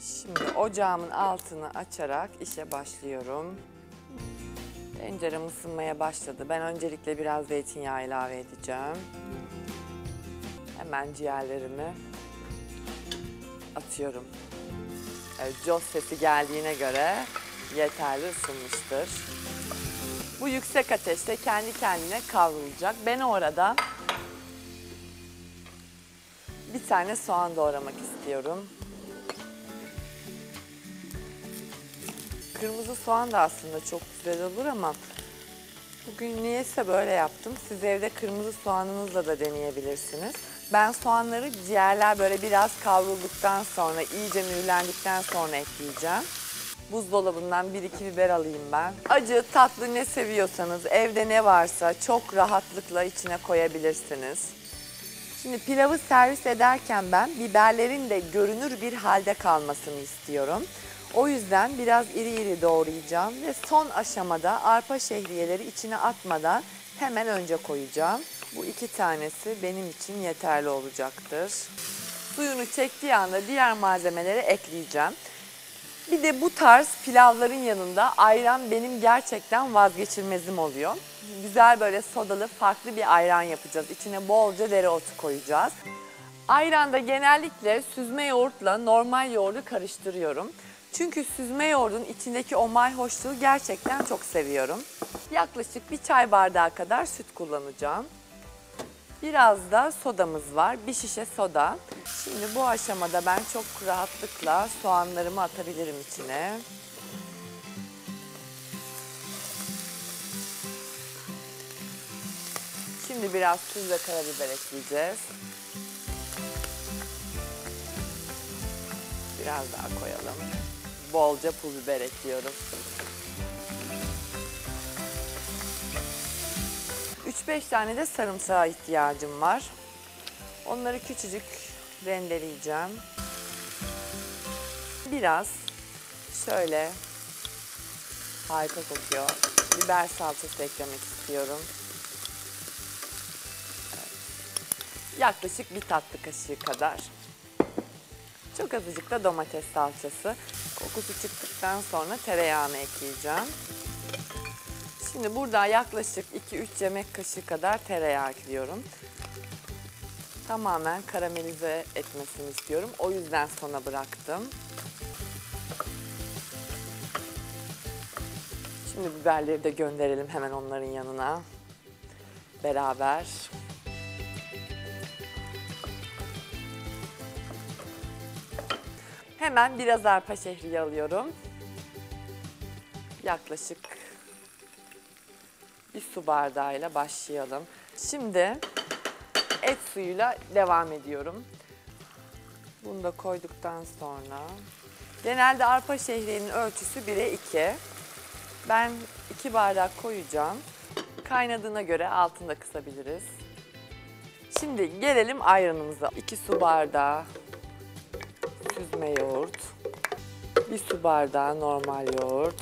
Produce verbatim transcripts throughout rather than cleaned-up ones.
Şimdi ocağımın altını açarak işe başlıyorum. Tencerem ısınmaya başladı. Ben öncelikle biraz zeytinyağı ilave edeceğim. Hemen ciğerlerimi atıyorum. Evet, cos sesi geldiğine göre yeterli ısınmıştır. Bu yüksek ateşte kendi kendine kavrulacak. Ben orada bir tane soğan doğramak istiyorum. Kırmızı soğan da aslında çok güzel olur ama bugün niyeyse böyle yaptım. Siz evde kırmızı soğanınızla da deneyebilirsiniz. Ben soğanları ciğerler böyle biraz kavrulduktan sonra, iyice mühürlendikten sonra ekleyeceğim. Buzdolabından bir iki biber alayım ben. Acı, tatlı ne seviyorsanız evde ne varsa çok rahatlıkla içine koyabilirsiniz. Şimdi pilavı servis ederken ben biberlerin de görünür bir halde kalmasını istiyorum. O yüzden biraz iri iri doğrayacağım ve son aşamada arpa şehriyeleri içine atmadan hemen önce koyacağım. Bu iki tanesi benim için yeterli olacaktır. Suyunu çektiği anda diğer malzemeleri ekleyeceğim. Bir de bu tarz pilavların yanında ayran benim gerçekten vazgeçilmezim oluyor. Güzel böyle sodalı farklı bir ayran yapacağız. İçine bolca dereotu koyacağız. Ayranda genellikle süzme yoğurtla normal yoğurdu karıştırıyorum. Çünkü süzme yoğurdun içindeki o mayhoşluğu gerçekten çok seviyorum. Yaklaşık bir çay bardağı kadar süt kullanacağım. Biraz da sodamız var, bir şişe soda. Şimdi bu aşamada ben çok rahatlıkla soğanlarımı atabilirim içine. Şimdi biraz tuz ve karabiber ekleyeceğiz. Biraz daha koyalım. Bolca pul biber ekliyorum. üç beş tane de sarımsağa ihtiyacım var. Onları küçücük rendeleyeceğim. Biraz şöyle harika kokuyor. Biber salçası eklemek istiyorum. Evet. Yaklaşık bir tatlı kaşığı kadar. Çok azıcık da domates salçası. Kokusu çıktıktan sonra tereyağını ekleyeceğim. Şimdi burada yaklaşık iki üç yemek kaşığı kadar tereyağı ekliyorum. Tamamen karamelize etmesini istiyorum. O yüzden sona bıraktım. Şimdi biberleri de gönderelim hemen onların yanına. Beraber. Hemen biraz arpa şehriye alıyorum. Yaklaşık bir su bardağıyla başlayalım. Şimdi et suyuyla devam ediyorum. Bunu da koyduktan sonra genelde arpa şehriyenin ölçüsü bire iki. Ben iki bardak koyacağım. Kaynadığına göre altını da kısabiliriz. Şimdi gelelim ayranımıza. iki su bardağı süzme yoğurt. bir su bardağı normal yoğurt.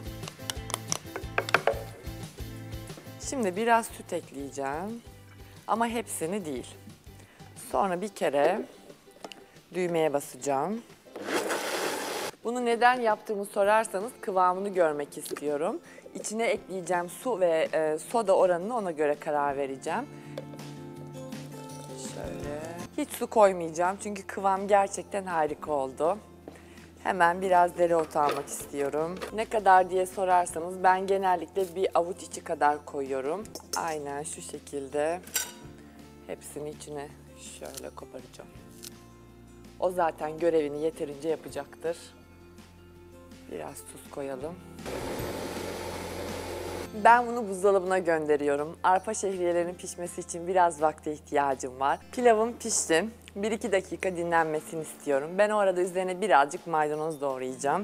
Şimdi biraz süt ekleyeceğim. Ama hepsini değil. Sonra bir kere düğmeye basacağım. Bunu neden yaptığımı sorarsanız kıvamını görmek istiyorum. İçine ekleyeceğim su ve e, soda oranını ona göre karar vereceğim. Şöyle. Hiç su koymayacağım çünkü kıvam gerçekten harika oldu. Hemen biraz dereotu almak istiyorum. Ne kadar diye sorarsanız ben genellikle bir avuç içi kadar koyuyorum. Aynen şu şekilde hepsini içine şöyle koparacağım. O zaten görevini yeterince yapacaktır. Biraz tuz koyalım. Ben bunu buzdolabına gönderiyorum. Arpa şehriyelerinin pişmesi için biraz vakte ihtiyacım var. Pilavım pişti. bir iki dakika dinlenmesini istiyorum. Ben o arada üzerine birazcık maydanoz doğrayacağım.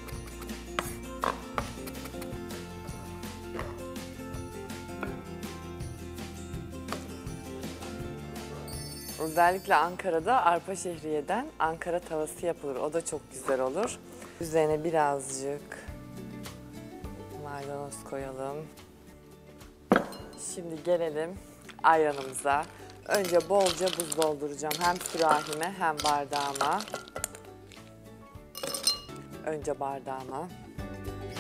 Özellikle Ankara'da arpa şehriyeden Ankara tavası yapılır. O da çok güzel olur. Üzerine birazcık maydanoz koyalım. Şimdi gelelim ayranımıza. Önce bolca buz dolduracağım. Hem sürahime hem bardağıma. önce bardağıma.